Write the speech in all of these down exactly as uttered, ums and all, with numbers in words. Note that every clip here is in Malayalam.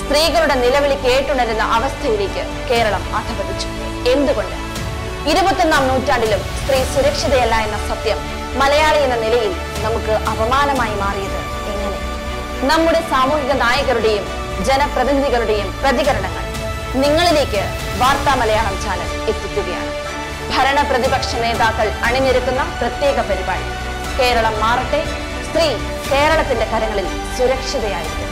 സ്ത്രീകളുടെ നിലവിളി കേട്ടുണരുന്ന അവസ്ഥയിലേക്ക് കേരളം അധപതിച്ചു. എന്തുകൊണ്ട്? ഇരുപത്തൊന്നാം നൂറ്റാണ്ടിലും സ്ത്രീ സുരക്ഷിതയല്ല എന്ന സത്യം മലയാളി എന്ന നിലയിൽ നമുക്ക് അപമാനമായി മാറിയത് എങ്ങനെ? നമ്മുടെ സാമൂഹിക നായകരുടെയും ജനപ്രതിനിധികളുടെയും പ്രതികരണങ്ങൾ നിങ്ങളിലേക്ക് വാർത്താ മലയാളം ചാനൽ എത്തിക്കുകയാണ്. ഭരണ പ്രതിപക്ഷ നേതാക്കൾ അണിനിരക്കുന്ന പ്രത്യേക പരിപാടി കേരളം മാറട്ടെ, സ്ത്രീ കേരളത്തിന്റെ കരങ്ങളിൽ സുരക്ഷിതയായിരിക്കും.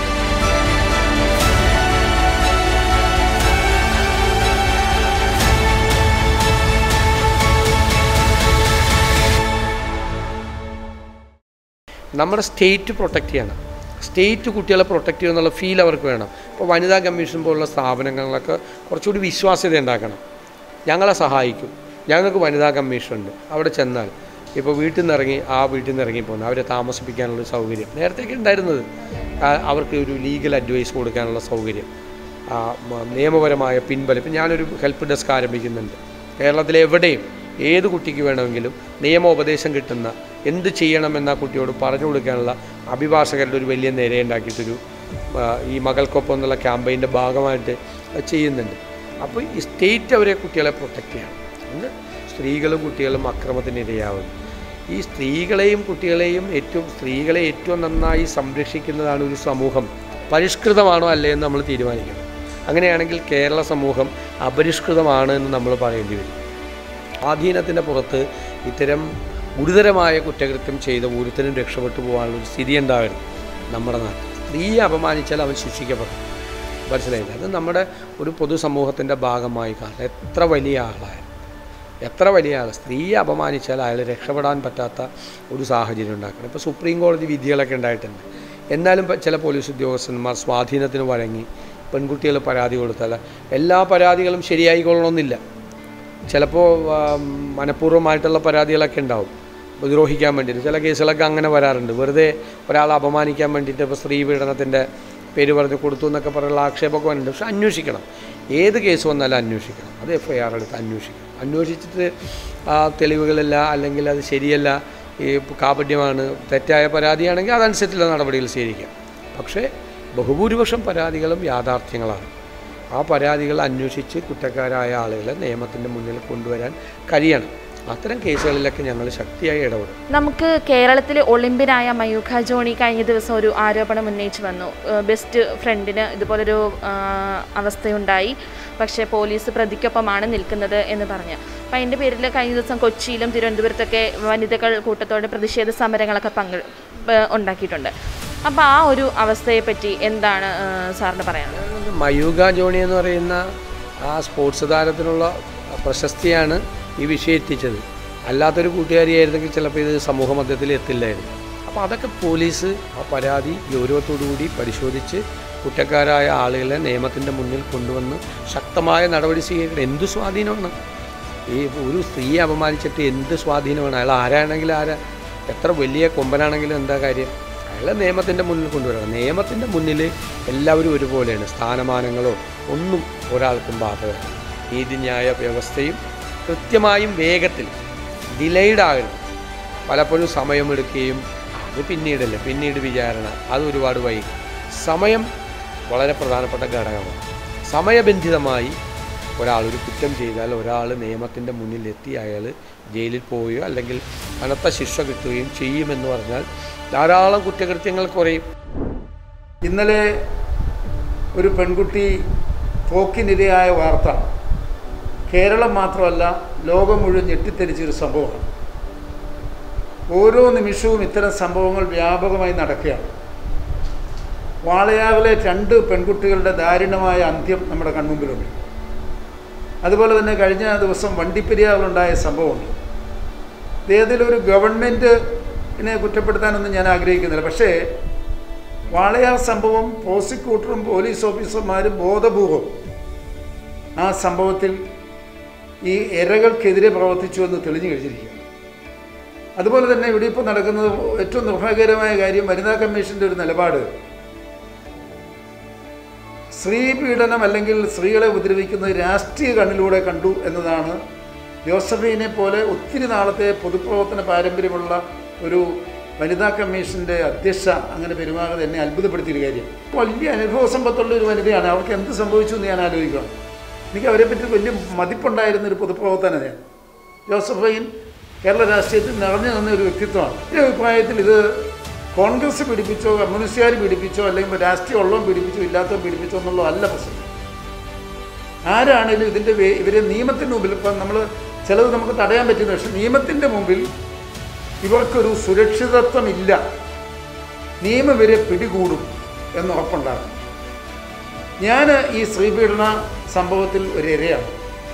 നമ്മുടെ സ്റ്റേറ്റ് പ്രൊട്ടക്റ്റ് ചെയ്യണം. സ്റ്റേറ്റ് കുട്ടികളെ പ്രൊട്ടക്റ്റ് ചെയ്യുന്നുള്ള ഫീൽ അവർക്ക് വേണം. ഇപ്പോൾ വനിതാ കമ്മീഷൻ പോലുള്ള സ്ഥാപനങ്ങളിലൊക്കെ കുറച്ചുകൂടി വിശ്വാസ്യത ഉണ്ടാക്കണം. ഞങ്ങളെ സഹായിക്കും, ഞങ്ങൾക്ക് വനിതാ കമ്മീഷനുണ്ട്. അവിടെ ചെന്നാൽ ഇപ്പോൾ വീട്ടിൽ നിന്ന് ഇറങ്ങി ആ വീട്ടിൽ നിന്ന് ഇറങ്ങി പോകുന്നത് അവരെ താമസിപ്പിക്കാനുള്ള സൗകര്യം നേരത്തേക്ക് ഉണ്ടായിരുന്നത്, അവർക്ക് ഒരു ലീഗൽ അഡ്വൈസ് കൊടുക്കാനുള്ള സൗകര്യം, നിയമപരമായ പിൻബലം. ഇപ്പം ഞാനൊരു ഹെൽപ്പ് ഡെസ്ക് ആരംഭിക്കുന്നുണ്ട്. കേരളത്തിലെ എവിടെയും ഏത് കുട്ടിക്ക് വേണമെങ്കിലും നിയമോപദേശം കിട്ടുന്ന, എന്ത് ചെയ്യണമെന്ന കുട്ടിയോട് പറഞ്ഞു കൊടുക്കാനുള്ള അഭിഭാഷകരുടെ ഒരു വലിയ നിരയുണ്ടാക്കിയിട്ടൊരു ഈ മകൾക്കൊപ്പം എന്നുള്ള ക്യാമ്പയിൻ്റെ ഭാഗമായിട്ട് ചെയ്യുന്നുണ്ട്. അപ്പോൾ ഈ സ്റ്റേറ്റ് അവരെ കുട്ടികളെ പ്രൊട്ടക്റ്റ് ചെയ്യണം. അതുകൊണ്ട് സ്ത്രീകളും കുട്ടികളും അക്രമത്തിന് ഇരയാവുന്നു. ഈ സ്ത്രീകളെയും കുട്ടികളെയും ഏറ്റവും സ്ത്രീകളെ ഏറ്റവും നന്നായി സംരക്ഷിക്കുന്നതാണ് ഒരു സമൂഹം. പരിഷ്കൃതമാണോ അല്ലേ എന്ന് നമ്മൾ തീരുമാനിക്കണം. അങ്ങനെയാണെങ്കിൽ കേരള സമൂഹം അപരിഷ്കൃതമാണ് എന്ന് നമ്മൾ പറയേണ്ടി വരും. ആധീനത്തിൻ്റെ പുറത്ത് ഇത്തരം ഗുരുതരമായ കുറ്റകൃത്യം ചെയ്ത ഒരുത്തനും രക്ഷപ്പെട്ടു പോകാനുള്ളൊരു സ്ഥിതി ഉണ്ടാവരുത് നമ്മുടെ നാട്ടിൽ. സ്ത്രീയെ അപമാനിച്ചാൽ അവൻ ശിക്ഷിക്കപ്പെടും. മനസ്സിലായില്ല? അത് നമ്മുടെ ഒരു പൊതുസമൂഹത്തിൻ്റെ ഭാഗമായി കാണാം. എത്ര വലിയ ആളായാലും എത്ര വലിയ ആൾ സ്ത്രീയെ അപമാനിച്ചാൽ അയാൾ രക്ഷപ്പെടാൻ പറ്റാത്ത ഒരു സാഹചര്യം ഉണ്ടാക്കണം. ഇപ്പോൾ സുപ്രീം കോടതി വിധികളൊക്കെ ഉണ്ടായിട്ടുണ്ട്. എന്നാലും ചില പോലീസ് ഉദ്യോഗസ്ഥന്മാർ സ്വാധീനത്തിന് വഴങ്ങി പെൺകുട്ടികൾ പരാതി കൊടുത്താൽ എല്ലാ പരാതികളും ശരിയായിക്കൊള്ളണമെന്നില്ല. ചിലപ്പോൾ മനഃപൂർവ്വമായിട്ടുള്ള പരാതികളൊക്കെ ഉണ്ടാവും, ദ്രോഹിക്കാൻ വേണ്ടിയിട്ട്. ചില കേസുകളൊക്കെ അങ്ങനെ വരാറുണ്ട്. വെറുതെ ഒരാളെ അപമാനിക്കാൻ വേണ്ടിയിട്ട് ഇപ്പോൾ സ്ത്രീ പീഡനത്തിൻ്റെ പേര് പറഞ്ഞ് കൊടുത്തു എന്നൊക്കെ പറയുന്ന ആക്ഷേപമൊക്കെ വരുന്നുണ്ട്. പക്ഷെ അന്വേഷിക്കണം. ഏത് കേസ് വന്നാലും അന്വേഷിക്കണം. അത് എഫ് ഐ ആർ എടുത്ത് അന്വേഷിക്കണം. അന്വേഷിച്ചിട്ട് ആ തെളിവുകളില്ല, അല്ലെങ്കിൽ അത് ശരിയല്ല, ഈ കാപട്യമാണ്, തെറ്റായ പരാതിയാണെങ്കിൽ അതനുസരിച്ചുള്ള നടപടികൾ സ്വീകരിക്കാം. പക്ഷേ ബഹുഭൂരിപക്ഷം പരാതികളും യാഥാർത്ഥ്യങ്ങളാണ്. ആ പരാതികൾ അന്വേഷിച്ച് കുറ്റക്കാരായ ആളുകളെ നിയമത്തിൻ്റെ മുന്നിൽ കൊണ്ടുവരാൻ കഴിയണം. അത്തരം കേസുകളിലൊക്കെ ഞങ്ങൾ ശക്തിയായി ഇടപെടും. നമുക്ക് കേരളത്തിലെ ഒളിമ്പ്യനായ മയൂഖ ജോണി കഴിഞ്ഞ ദിവസം ഒരു ആരോപണം ഉന്നയിച്ചു വന്നു. ബെസ്റ്റ് ഫ്രണ്ടിന് ഇതുപോലൊരു അവസ്ഥയുണ്ടായി, പക്ഷേ പോലീസ് പ്രതിക്കൊപ്പമാണ് നിൽക്കുന്നത് എന്ന് പറഞ്ഞ്. അപ്പം അതിൻ്റെ പേരിൽ കഴിഞ്ഞ ദിവസം കൊച്ചിയിലും തിരുവനന്തപുരത്തൊക്കെ വനിതകൾ കൂട്ടത്തോടെ പ്രതിഷേധ സമരങ്ങളൊക്കെ പങ്കെ ഉണ്ടാക്കിയിട്ടുണ്ട്. അപ്പോൾ ആ ഒരു അവസ്ഥയെപ്പറ്റി എന്താണ് സാറിന് പറയാനുള്ളത്? മയൂഖ ജോണി എന്ന് പറയുന്ന ആ സ്പോർട്സ് താരത്തിനുള്ള പ്രശസ്തിയാണ് ഈ വിഷയം എത്തിച്ചത്. അല്ലാത്തൊരു കൂട്ടുകാരിയായിരുന്നെങ്കിൽ ചിലപ്പോൾ ഇത് സമൂഹ മധ്യത്തിൽ എത്തില്ലായിരുന്നു. അപ്പോൾ അതൊക്കെ പോലീസ് ആ പരാതി ഗൗരവത്തോടുകൂടി പരിശോധിച്ച് കുറ്റക്കാരായ ആളുകളെ നിയമത്തിൻ്റെ മുന്നിൽ കൊണ്ടുവന്ന് ശക്തമായ നടപടി സ്വീകരിക്കണം. എന്ത് സ്വാധീനമാണ് ഈ ഒരു സ്ത്രീയെ അപമാനിച്ചിട്ട്? എന്ത് സ്വാധീനമാണ്? അയാൾ ആരാണെങ്കിലും ആരാ, എത്ര വലിയ കൊമ്പനാണെങ്കിലും എന്താ കാര്യം? അയാളെ നിയമത്തിൻ്റെ മുന്നിൽ കൊണ്ടുവരണം. നിയമത്തിൻ്റെ മുന്നിൽ എല്ലാവരും ഒരുപോലെയാണ്. സ്ഥാനമാനങ്ങളോ ഒന്നും ഒരാൾക്കും ബാധകമല്ല. നീതിന്യായ വ്യവസ്ഥയും കൃത്യമായും വേഗത്തിൽ ഡിലേഡ് ആകരുത്. പലപ്പോഴും സമയമെടുക്കുകയും അത് പിന്നീടല്ലേ പിന്നീട് വിചാരണ, അത് ഒരുപാട് വൈകും. സമയം വളരെ പ്രധാനപ്പെട്ട ഘടകമാണ്. സമയബന്ധിതമായി ഒരാളൊരു കുറ്റം ചെയ്താൽ ഒരാൾ നിയമത്തിൻ്റെ മുന്നിലെത്തി അയാൾ ജയിലിൽ പോവുകയോ അല്ലെങ്കിൽ കനത്ത ശിക്ഷ കിട്ടുകയും ചെയ്യുമെന്ന് പറഞ്ഞാൽ ധാരാളം കുറ്റകൃത്യങ്ങൾ കുറയും. ഇന്നലെ ഒരു പെൺകുട്ടി പോക്കിനിരയായ വാർത്ത കേരളം മാത്രമല്ല ലോകം മുഴുവൻ ഞെട്ടിത്തെരിച്ചൊരു സംഭവമാണ്. ഓരോ നിമിഷവും ഇത്തരം സംഭവങ്ങൾ വ്യാപകമായി നടക്കുകയാണ്. വാളയാറിലെ രണ്ട് പെൺകുട്ടികളുടെ ദാരുണമായ അന്ത്യം നമ്മുടെ കൺമുമ്പിലുണ്ട്. അതുപോലെ തന്നെ കഴിഞ്ഞ ദിവസം വണ്ടിപ്പെരിയാറിലുണ്ടായ സംഭവമുണ്ട്. ഏതിലൊരു ഗവൺമെൻറ്റിനെ കുറ്റപ്പെടുത്താനൊന്നും ഞാൻ ആഗ്രഹിക്കുന്നില്ല. പക്ഷേ വാളയാർ സംഭവം പ്രോസിക്യൂട്ടറും പോലീസ് ഓഫീസർമാരും ബോധപൂർവം ആ സംഭവത്തിൽ ഈ ഇരകൾക്കെതിരെ പ്രവർത്തിച്ചു എന്ന് തെളിഞ്ഞു കഴിഞ്ഞിരിക്കുകയാണ്. അതുപോലെ തന്നെ ഇവിടെ ഇപ്പോൾ നടക്കുന്നത് ഏറ്റവും നിർഭാഗ്യകരമായ കാര്യം, വനിതാ കമ്മീഷൻ്റെ ഒരു നിലപാട് സ്ത്രീ പീഡനം അല്ലെങ്കിൽ സ്ത്രീകളെ ഉപദ്രവിക്കുന്നത് രാഷ്ട്രീയ കണ്ണിലൂടെ കണ്ടു എന്നതാണ്. ജോസഫീനെ പോലെ ഒത്തിരി നാളത്തെ പൊതുപ്രവർത്തന പാരമ്പര്യമുള്ള ഒരു വനിതാ കമ്മീഷൻ്റെ അധ്യക്ഷ അങ്ങനെ പെരുമാറുന്നത് എന്നെ അത്ഭുതപ്പെടുത്തിയൊരു കാര്യം. വലിയ അനുഭവ സമ്പത്തുള്ള ഒരു വനിതയാണ്. അവർക്ക് എന്ത് സംഭവിച്ചു എന്ന് ഞാൻ ആലോചിക്കണം. എനിക്ക് അവരെപ്പറ്റി വലിയ മതിപ്പുണ്ടായിരുന്നൊരു പൊതുപ്രവർത്തനം. ഞാൻ ജോസഫൈൻ കേരള രാഷ്ട്രീയത്തിൽ നിറഞ്ഞു നിന്ന ഒരു വ്യക്തിത്വമാണ്. എൻ്റെ അഭിപ്രായത്തിൽ ഇത് കോൺഗ്രസ് പീഡിപ്പിച്ചോ കമ്മ്യൂണിസ്റ്റുകാർ പീഡിപ്പിച്ചോ അല്ലെങ്കിൽ രാഷ്ട്രീയ ഉള്ളവും പീഡിപ്പിച്ചോ ഇല്ലാത്തവൻ പീഡിപ്പിച്ചോ എന്നുള്ളതല്ല പ്രശ്നം. ആരാണേലും ഇതിൻ്റെ ഇവരെ നിയമത്തിന് മുമ്പിൽ ഇപ്പം നമ്മൾ ചിലത് നമുക്ക് തടയാൻ പറ്റുന്ന, പക്ഷേ നിയമത്തിൻ്റെ മുമ്പിൽ ഇവർക്കൊരു സുരക്ഷിതത്വമില്ല. നിയമം ഇവരെ പിടികൂടും എന്നുറപ്പുണ്ടാകും. ഞാൻ ഈ സ്ത്രീപീഡന സംഭവത്തിൽ ഒരു ഇരയാണ്.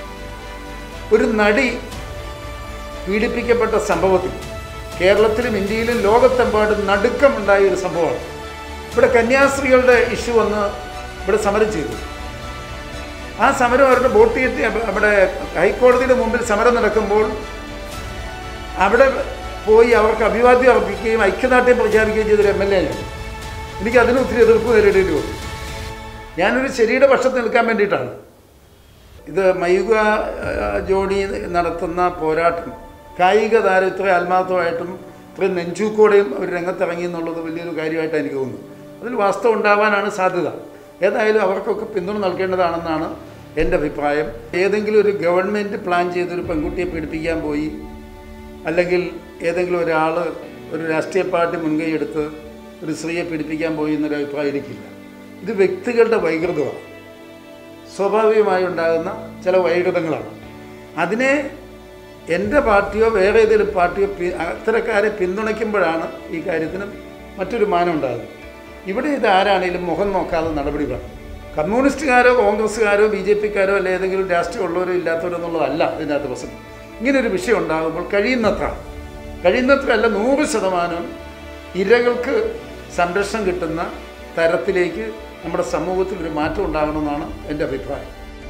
ഒരു നടി പീഡിപ്പിക്കപ്പെട്ട സംഭവത്തിൽ കേരളത്തിലും ഇന്ത്യയിലും ലോകത്തെമ്പാടും നടുക്കമുണ്ടായ ഒരു സംഭവമാണ്. ഇവിടെ കന്യാസ്ത്രീകളുടെ ഇഷ്യൂ വന്ന് ഇവിടെ സമരം ചെയ്തു. ആ സമരം അവരുടെ ബോട്ട് കെട്ടി അവിടെ ഹൈക്കോടതിയുടെ മുമ്പിൽ സമരം നടക്കുമ്പോൾ അവിടെ പോയി അവർക്ക് അഭിവാദ്യം അർപ്പിക്കുകയും ഐക്യദാർഢ്യം പ്രഖ്യാപിക്കുകയും ചെയ്തൊരു എം എൽ എ ആണ്. എനിക്ക് അതിന് ഒത്തിരി എതിർപ്പ് നേരിടേണ്ടി വന്നു. ഞാനൊരു ശരിയുടെ പക്ഷത്ത് നിൽക്കാൻ വേണ്ടിയിട്ടാണ്. ഇത് മയൂഖ ജോണി നടത്തുന്ന പോരാട്ടം കായിക താരം ഇത്ര ആത്മാർത്ഥമായിട്ടും ഇത്രയും നെഞ്ചൂക്കോടെയും ഒരു രംഗത്തിറങ്ങി എന്നുള്ളത് വലിയൊരു കാര്യമായിട്ടാണ് എനിക്ക് തോന്നുന്നത്. അതിൽ വാസ്തവം ഉണ്ടാവാനാണ് സാധ്യത. ഏതായാലും അവർക്കൊക്കെ പിന്തുണ നൽകേണ്ടതാണെന്നാണ് എൻ്റെ അഭിപ്രായം. ഏതെങ്കിലും ഒരു ഗവൺമെൻറ് പ്ലാൻ ചെയ്തൊരു പെൺകുട്ടിയെ പീഡിപ്പിക്കാൻ പോയി, അല്ലെങ്കിൽ ഏതെങ്കിലും ഒരാൾ ഒരു രാഷ്ട്രീയ പാർട്ടി മുൻകൈ എടുത്ത് ഒരു സ്ത്രീയെ പീഡിപ്പിക്കാൻ പോയി എന്നൊരു അഭിപ്രായം എനിക്കില്ല. ഇത് വ്യക്തികളുടെ വൈകൃതമാണ്, സ്വാഭാവികമായി ഉണ്ടാകുന്ന ചില വൈകൃതങ്ങളാണ്. അതിനെ എൻ്റെ പാർട്ടിയോ വേറെ ഏതെങ്കിലും പാർട്ടിയോ അത്തരക്കാരെ പിന്തുണയ്ക്കുമ്പോഴാണ് ഈ കാര്യത്തിന് മറ്റൊരു മാനം ഉണ്ടാകുന്നത്. ഇവിടെ ഇത് ആരാണെങ്കിലും മുഖം നോക്കാതെ നടപടി വേണം. കമ്മ്യൂണിസ്റ്റുകാരോ കോൺഗ്രസ്സുകാരോ ബി ജെ പിക്കാരോ അല്ല ഏതെങ്കിലും രാഷ്ട്രീയം ഉള്ളവരോ ഇല്ലാത്തവരോ എന്നുള്ളതല്ല ഇതിനകത്ത് പ്രശ്നം. ഇങ്ങനൊരു വിഷയം ഉണ്ടാകുമ്പോൾ കഴിയുന്നത്ര കഴിയുന്നത്ര അല്ല നൂറ് ശതമാനം ഇരകൾക്ക് സംരക്ഷണം കിട്ടുന്ന തരത്തിലേക്ക് നമ്മുടെ സമൂഹത്തിൽ ഒരു മാറ്റം ഉണ്ടാകണമെന്നാണ് എൻ്റെ അഭിപ്രായം.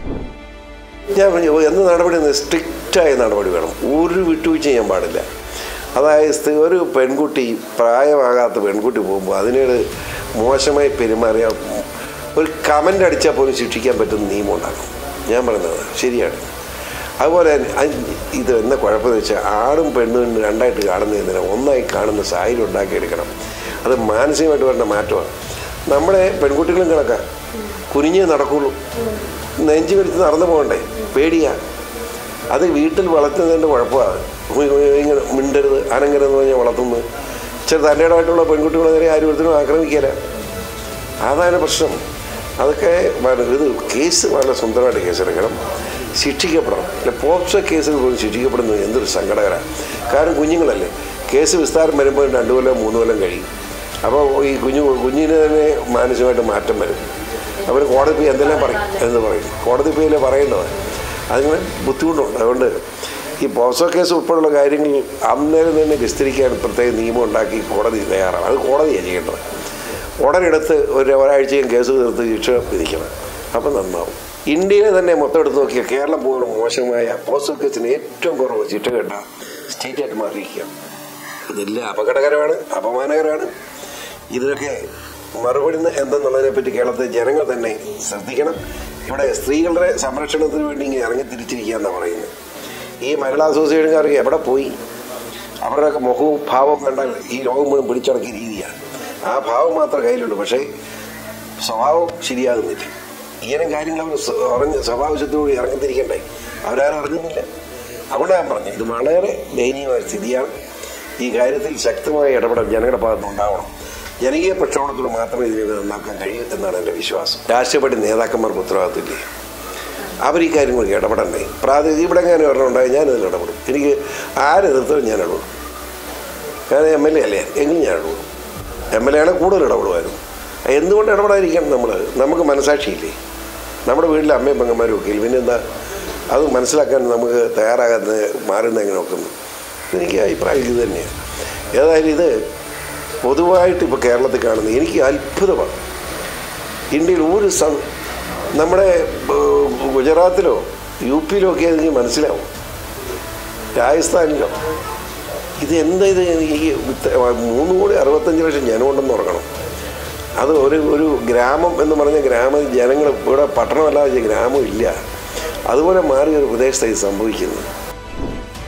ഞാൻ പറഞ്ഞു എന്ത് നടപടി സ്ട്രിക്റ്റായ നടപടി വേണം, ഒരു വിട്ടുവീഴ്ച ചെയ്യാൻ പാടില്ല. അതായത് ഒരു പെൺകുട്ടി പ്രായമാകാത്ത പെൺകുട്ടി പോകുമ്പോൾ അതിനോട് മോശമായി പെരുമാറിയ ഒരു കമൻ്റ് അടിച്ചാൽ പോലും ശിക്ഷിക്കാൻ പറ്റുന്ന നിയമം ഉണ്ടാകും. ഞാൻ പറയുന്നത് ശരിയാണ്. അതുപോലെ ഇത് എന്താ കുഴപ്പമെന്ന് വെച്ചാൽ ആണും പെണ്ണും രണ്ടായിട്ട് കാണുന്നതിന് ഒന്നായി കാണുന്ന സാഹചര്യം ഉണ്ടാക്കിയെടുക്കണം. അത് മാനസികമായിട്ട് വരേണ്ട മാറ്റമാണ്. നമ്മുടെ പെൺകുട്ടികളും കണക്കാം, കുനിഞ്ഞേ നടക്കുള്ളൂ, നെഞ്ചു വരുത്തി നടന്നു പോകണ്ടേ, പേടിയാണ്. അത് വീട്ടിൽ വളർത്തുന്നതിൻ്റെ കുഴപ്പമാണ്. ഇങ്ങനെ മിണ്ടരുത് അനങ്ങരുതെന്ന് പറഞ്ഞാൽ വളർത്തുന്നത്. ചില തൻ്റെതായിട്ടുള്ള പെൺകുട്ടികളെ നേരെ ആരും ഒരുത്തിനും ആക്രമിക്കില്ല. അതാണ് പ്രശ്നം. അതൊക്കെ ഇത് കേസ് വളരെ സുന്ദരമായിട്ട് കേസെടുക്കണം, ശിക്ഷിക്കപ്പെടണം. അല്ല പോക്സോ കേസിൽ പോലും ശിക്ഷിക്കപ്പെടുന്നത് എന്തൊരു സങ്കടകരമാണ്. കാരണം കുഞ്ഞുങ്ങളല്ലേ, കേസ് വിസ്താരം വരുമ്പോൾ രണ്ട് കൊല്ലം മൂന്ന് കൊല്ലം കഴിയും. അപ്പോൾ ഈ കുഞ്ഞു കുഞ്ഞിന് തന്നെ മാനസികമായിട്ട് മാറ്റം വരും. അവർ കോടതി പോയി എന്തെല്ലാം പറയും എന്ന് പറയും, കോടതി പോയില്ലേ പറയേണ്ടത്. അതിന് ബുദ്ധിമുട്ടുണ്ട്. അതുകൊണ്ട് ഈ പോക്സോ കേസ് ഉൾപ്പെടെയുള്ള കാര്യങ്ങൾ അന്നേരം തന്നെ വിസ്തരിക്കാൻ പ്രത്യേക നിയമം ഉണ്ടാക്കി കോടതി തയ്യാറാണ്. അത് കോടതിയാണ് ചെയ്യേണ്ടത്. ഉടനെ എടുത്ത് ഒരു ഒരാഴ്ചയും കേസ് തീർത്ത് ശിക്ഷ വിധിക്കണം. അപ്പം നന്നാവും. ഇന്ത്യയിലെ തന്നെ മൊത്തം എടുത്ത് നോക്കിയാൽ കേരളം പോലുള്ള മോശമായ പോക്സോ കേസിന് ഏറ്റവും കുറവ് ശിക്ഷ കേട്ട സ്റ്റേറ്റായിട്ട് മാറിയിരിക്കുക. ഇതെല്ലാം അപകടകരമാണ്, അപമാനകരമാണ്. ഇതിനൊക്കെ മറുപടി എന്തെന്നുള്ളതിനെ പറ്റി കേരളത്തിലെ ജനങ്ങൾ തന്നെ ശ്രദ്ധിക്കണം. ഇവിടെ സ്ത്രീകളുടെ സംരക്ഷണത്തിന് വേണ്ടി ഇങ്ങനെ ഇറങ്ങി തിരിച്ചിരിക്കുക എന്നാണ് പറയുന്നത്. ഈ മഹിളാ അസോസിയേഷൻകാർക്ക് എവിടെ പോയി? അവരുടെ മുഖവും ഭാവം കണ്ടാൽ ഈ ലോകം മുഴുവൻ പിടിച്ചടക്കിയ രീതിയാണ്. ആ ഭാവം മാത്രം കയ്യിലുള്ളൂ, പക്ഷേ സ്വഭാവം ശരിയാകുന്നില്ല. ഇങ്ങനെ കാര്യങ്ങൾ അവർ പറഞ്ഞ് സ്വഭാവശത്തോടുകൂടി ഇറങ്ങിത്തിരിക്കണ്ടേ, അവരാരും അറിഞ്ഞില്ല. അവിടെ ഞാൻ പറഞ്ഞു ഇത് വളരെ ദയനീയമായ സ്ഥിതിയാണ്. ഈ കാര്യത്തിൽ ശക്തമായ ഇടപെടൽ ജനങ്ങളുടെ ഭാഗത്ത് ഉണ്ടാവണം. ജനകീയ പ്രക്ഷോഭത്തോട് മാത്രമേ ഇതിനെ നന്നാക്കാൻ കഴിയൂ എന്നാണ് എൻ്റെ വിശ്വാസം. രാഷ്ട്രീയപാർട്ടി നേതാക്കന്മാർക്ക് ഉത്തരവാദിത്തമില്ലേ? അവർ ഈ കാര്യങ്ങൾക്ക് ഇടപെടണ്ടേ? പ്രാദേശിക ഇവിടെ എങ്ങനെ ഒരെണ്ണം ഉണ്ടായി ഞാനതിൽ ഇടപെടും. എനിക്ക് ആരെ എതിർത്താലും ഞാൻ ഇടപെടും. ഞാൻ എം എൽ എ അല്ലേ, എങ്കിലും ഞാൻ ഇടപെടും. എം എൽ എ ആണെങ്കിൽ കൂടുതൽ ഇടപെടുമായിരുന്നു. എന്തുകൊണ്ട് ഇടപെടാതിരിക്കണം? നമ്മൾ നമുക്ക് മനസാക്ഷിയില്ലേ? നമ്മുടെ വീട്ടിലെ അമ്മയും പെങ്ങന്മാരും ഒക്കെ പിന്നെ എന്താ അത് മനസ്സിലാക്കാൻ നമുക്ക് തയ്യാറാകാൻ മാറുന്ന എങ്ങനെ നോക്കുന്നു? എനിക്ക് അഭിപ്രായം ഇത് തന്നെയാണ്. ഏതായാലും ഇത് പൊതുവായിട്ട് ഇപ്പോൾ കേരളത്തിൽ കാണുന്നത് എനിക്ക് അത്ഭുതമാണ്. ഇന്ത്യയിൽ ഒരു സം നമ്മുടെ ഗുജറാത്തിലോ യു പിയിലോ ഒക്കെ എനിക്ക് മനസ്സിലാവും, രാജസ്ഥാനിലോ ഇത് എന്താ ഇത് എനിക്ക് മൂന്ന് കോടി അറുപത്തഞ്ച് ലക്ഷം ജനമുണ്ടെന്ന് ഓർക്കണം. അത് ഒരു ഒരു ഗ്രാമം എന്ന് പറഞ്ഞ ഗ്രാമ ജനങ്ങൾ ഇവിടെ പട്ടണമല്ലാതെ ഗ്രാമം ഇല്ല. അതുപോലെ മാറിയ ഒരു പ്രദേശത്താണ് ഇത് സംഭവിക്കുന്നത്.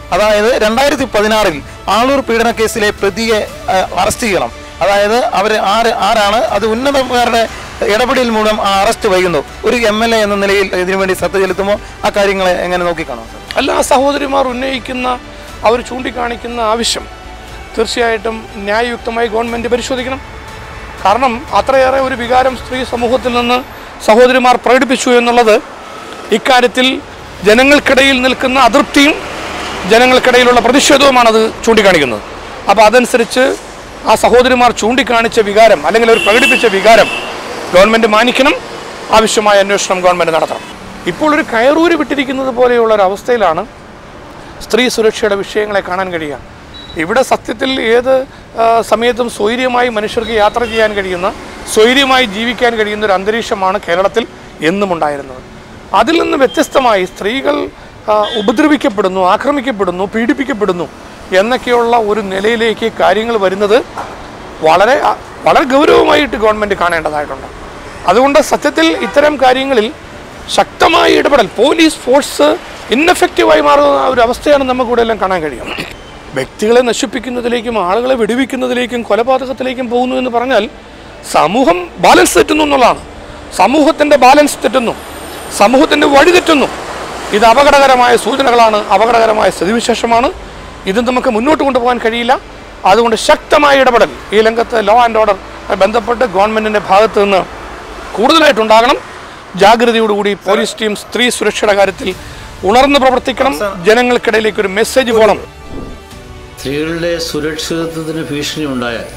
അതായത് രണ്ടായിരത്തി പതിനാറിൽ ആളൂർ പീഡന കേസിലെ പ്രതിയെ അറസ്റ്റ് ചെയ്യണം. അതായത് അവർ ആര് ആരാണ് അത് ഉന്നതന്മാരുടെ ഇടപെടൽ മൂലം ആ അറസ്റ്റ് വൈകുന്നു. ഒരു എം എൽ എ എന്ന നിലയിൽ ഇതിനുവേണ്ടി ശ്രദ്ധ ചെലുത്തുമോ? ആ കാര്യങ്ങളെ എങ്ങനെ നോക്കിക്കാണാം? അല്ല, ആ സഹോദരിമാർ ഉന്നയിക്കുന്ന അവർ ചൂണ്ടിക്കാണിക്കുന്ന ആവശ്യം തീർച്ചയായിട്ടും ന്യായയുക്തമായി ഗവൺമെൻറ് പരിശോധിക്കണം. കാരണം അത്രയേറെ ഒരു വികാരം സ്ത്രീ സമൂഹത്തിൽ നിന്ന് സഹോദരിമാർ പ്രകടിപ്പിച്ചു എന്നുള്ളത് ഇക്കാര്യത്തിൽ ജനങ്ങൾക്കിടയിൽ നിൽക്കുന്ന അതൃപ്തിയും ജനങ്ങൾക്കിടയിലുള്ള പ്രതിഷേധവുമാണത് ചൂണ്ടിക്കാണിക്കുന്നത്. അപ്പോൾ അതനുസരിച്ച് ആ സഹോദരിമാർ ചൂണ്ടിക്കാണിച്ച വികാരം അല്ലെങ്കിൽ അവർ പ്രകടിപ്പിച്ച വികാരം ഗവൺമെൻറ് മാനിക്കണം. ആവശ്യമായ അന്വേഷണം ഗവൺമെൻറ് നടത്തണം. ഇപ്പോൾ ഒരു കയറൂര് വിട്ടിരിക്കുന്നത് പോലെയുള്ള ഒരു അവസ്ഥയിലാണ് സ്ത്രീ സുരക്ഷയുടെ വിഷയങ്ങളെ കാണാൻ കഴിയുക. ഇവിടെ സത്യത്തിൽ ഏത് സമയത്തും സ്വൈര്യമായി മനുഷ്യർക്ക് യാത്ര ചെയ്യാൻ കഴിയുന്ന, സ്വൈര്യമായി ജീവിക്കാൻ കഴിയുന്ന ഒരു അന്തരീക്ഷമാണ് കേരളത്തിൽ എന്നും ഉണ്ടായിരുന്നത്. അതിൽ നിന്ന് വ്യത്യസ്തമായി സ്ത്രീകൾ ഉപദ്രവിക്കപ്പെടുന്നു, ആക്രമിക്കപ്പെടുന്നു, പീഡിപ്പിക്കപ്പെടുന്നു എന്നൊക്കെയുള്ള ഒരു നിലയിലേക്ക് കാര്യങ്ങൾ വരുന്നത് വളരെ വളരെ ഗൗരവമായിട്ട് ഗവൺമെൻറ് കാണേണ്ടതായിട്ടുണ്ട്. അതുകൊണ്ട് സത്യത്തിൽ ഇത്തരം കാര്യങ്ങളിൽ ശക്തമായ ഇടപെടൽ, പോലീസ് ഫോഴ്സ് ഇന്നെഫക്റ്റീവായി മാറുന്ന ഒരു അവസ്ഥയാണ് നമുക്കിവിടെ എല്ലാം കാണാൻ കഴിയും. വ്യക്തികളെ നശിപ്പിക്കുന്നതിലേക്കും ആളുകളെ വെടിവെക്കുന്നതിലേക്കും കൊലപാതകത്തിലേക്കും പോകുന്നു എന്ന് പറഞ്ഞാൽ സമൂഹം ബാലൻസ് തെറ്റുന്നു എന്നുള്ളതാണ്. സമൂഹത്തിൻ്റെ ബാലൻസ് തെറ്റുന്നു, സമൂഹത്തിൻ്റെ വഴി തെറ്റുന്നു. ഇത് അപകടകരമായ സൂചനകളാണ്, അപകടകരമായ സ്ഥിതിവിശേഷമാണ്. ഇത് നമുക്ക് മുന്നോട്ട് കൊണ്ടുപോകാൻ കഴിയില്ല. അതുകൊണ്ട് ശക്തമായ ഇടപെടൽ ഈ രംഗത്ത് ലോ ആൻഡ് ഓർഡർ ബന്ധപ്പെട്ട് ഗവൺമെൻറ്റിൻ്റെ ഭാഗത്ത് നിന്ന് കൂടുതലായിട്ടുണ്ടാകണം. ജാഗ്രതയോടുകൂടി പോലീസ് ടീം സ്ത്രീ സുരക്ഷയുടെ കാര്യത്തിൽ ഉണർന്ന് പ്രവർത്തിക്കണം. ജനങ്ങൾക്കിടയിലേക്ക് ഒരു മെസ്സേജ് പോകണം. സ്ത്രീകളുടെ സുരക്ഷിതത്വത്തിന് ഭീഷണി ഉണ്ടായാൽ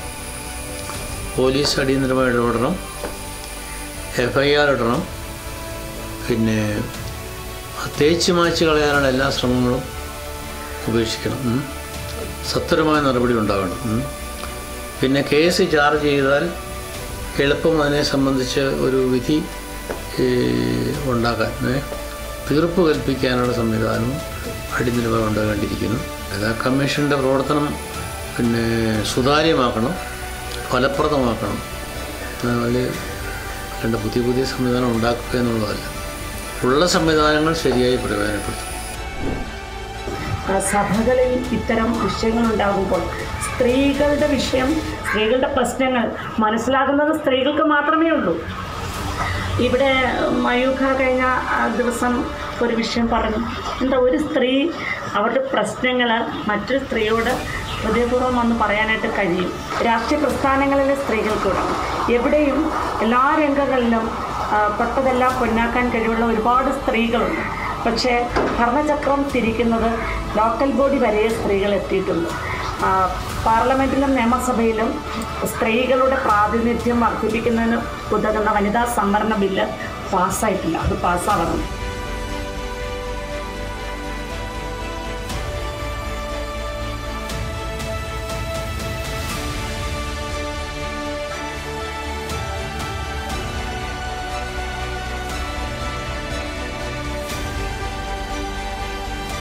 പോലീസ് അടിയന്തരമായി ഇടപെടണം, എഫ് ഐ ആർ ഇടണം. പിന്നെ തേച്ച് മായ്ച്ച് കളയാനുള്ള എല്ലാ ശ്രമങ്ങളും ഉപേക്ഷിക്കണം. സത്വരമായ നടപടി ഉണ്ടാകണം. പിന്നെ കേസ് ചാർജ് ചെയ്താൽ എളുപ്പം അതിനെ സംബന്ധിച്ച് ഒരു വിധി ഉണ്ടാക്കാൻ, തീർപ്പ് കൽപ്പിക്കാനുള്ള സംവിധാനവും അടിയന്തരമായി ഉണ്ടാകേണ്ടിയിരിക്കുന്നു. അതാ കമ്മീഷൻ്റെ പ്രവർത്തനം പിന്നെ സുതാര്യമാക്കണം, ഫലപ്രദമാക്കണം. അതിൽ രണ്ട് പുതിയ പുതിയ സംവിധാനം ഉണ്ടാക്കുക എന്നുള്ളതല്ല, ഉള്ള സംവിധാനങ്ങൾ ശരിയായി പ്രയോജനപ്പെടുത്തും. സഭകളിൽ ഇത്തരം വിഷയങ്ങൾ ഉണ്ടാകുമ്പോൾ സ്ത്രീകളുടെ വിഷയം, സ്ത്രീകളുടെ പ്രശ്നങ്ങൾ മനസ്സിലാകുന്നത് സ്ത്രീകൾക്ക് മാത്രമേ ഉള്ളൂ. ഇവിടെ മയൂഖ കഴിഞ്ഞ ദിവസം ഒരു വിഷയം പറഞ്ഞു. എന്താ ഒരു സ്ത്രീ അവരുടെ പ്രശ്നങ്ങൾ മറ്റൊരു സ്ത്രീയോട് ഹൃദയപൂർവ്വം വന്ന് പറയാനായിട്ട് കഴിയും. രാഷ്ട്രീയ പ്രസ്ഥാനങ്ങളിലെ സ്ത്രീകൾക്കൂടെ എവിടെയും എല്ലാ രംഗങ്ങളിലും തൊട്ടതെല്ലാം പൊന്നാക്കാൻ കഴിവുള്ള ഒരുപാട് സ്ത്രീകളുണ്ട്. പക്ഷേ ഭരണചക്രം തിരിക്കുന്നത് ലോക്കൽ ബോഡി വരെ സ്ത്രീകൾ എത്തിയിട്ടുണ്ട്. പാർലമെൻറ്റിലും നിയമസഭയിലും സ്ത്രീകളുടെ പ്രാതിനിധ്യം വർദ്ധിപ്പിക്കുന്നതിന് ഉതകുന്ന വനിതാ സംവരണ ബില്ല് പാസ്സായിട്ടില്ല. അത് പാസ്സാവണം.